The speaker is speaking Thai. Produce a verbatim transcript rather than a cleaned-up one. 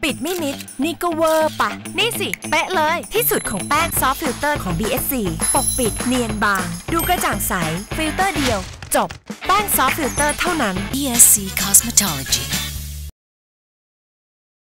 ปิดไม่มิดนี่ก็เวอร์ปะนี่สิเป๊ะเลยที่สุดของแป้งซอฟต์ฟิลเตอร์ของ บี เอส ซี ปกปิดเนียนบางดูกระจ่างใสฟิลเตอร์เดียวจบแป้งซอฟต์ฟิลเตอร์เท่านั้นบี เอส ซี Cosmetology